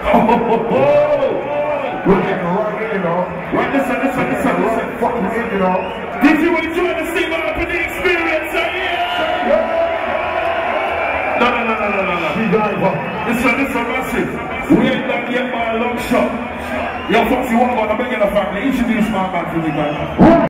We're getting right in, you know. Right, listen. Right fucking in, you know. Did you enjoy the Steve Harper experience? No. Listen, massive. We ain't done yet by a long shot. Yo, Foxy, what about? I'm begging the family. Introduce my man for me, man.